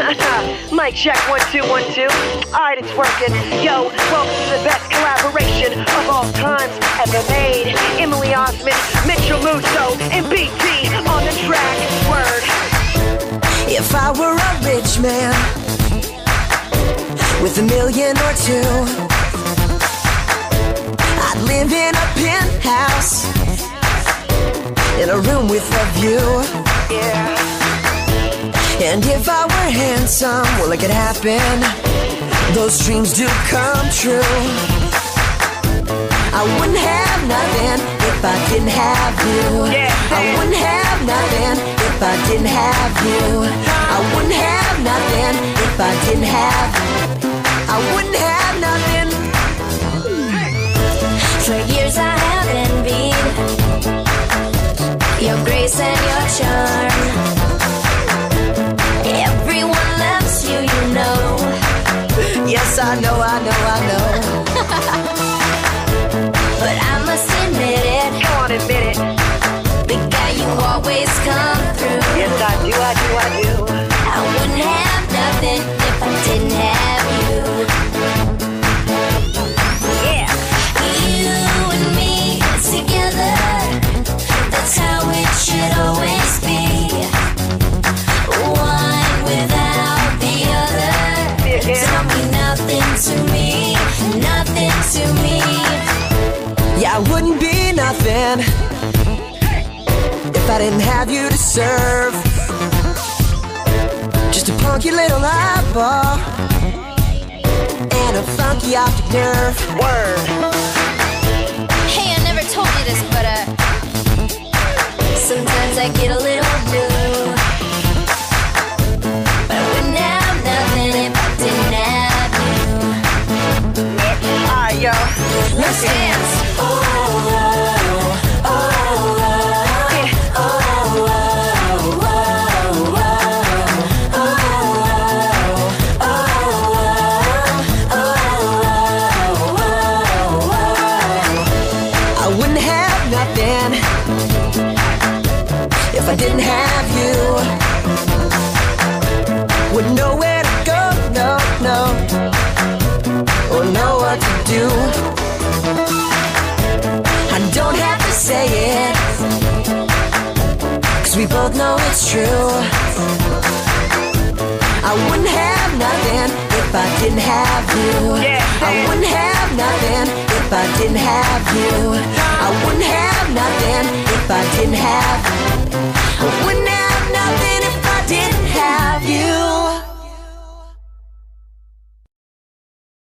Mic check, 1 2 1 2. Alright, it's working. Yo, welcome to the best collaboration of all times ever made. Emily Osment, Mitchell Musso, and BT on the track. Word. If I were a rich man with $1 million or $2 million, I'd live in a penthouse in a room with a view. Yeah. And if I were handsome, well, it could happen. Those dreams do come true. I wouldn't have nothing if I didn't have you. Yeah. I wouldn't have nothing if I didn't have you. I wouldn't have nothing if I didn't have you. I wouldn't have nothing. For years I have envied your grace and your charm. Everyone loves you, you know. Yes, I know. But I must admit it. Come on, admit it. Big guy, you always come through. Yes, I do. I wouldn't have nothing if I didn't have you. Yeah. You and me together, that's how it should always be. One without the other. Yeah. Tell me nothing to me, nothing to me. Yeah, I wouldn't be nothing if I didn't have you to serve. Just a punky little eyeball and a funky optic nerve. Word. Hey, I never told you this, but sometimes I get a little blue. But I wouldn't have nothing if I didn't have you. Alright, yo. Let's dance. I wouldn't have nothing if I didn't have you. Wouldn't know where to go, no, or know what to do. I don't have to say it, 'cause we both know it's true. I wouldn't have nothing if I didn't have you. Yeah. I wouldn't have nothing if I didn't have you. I wouldn't have nothing if I didn't have you.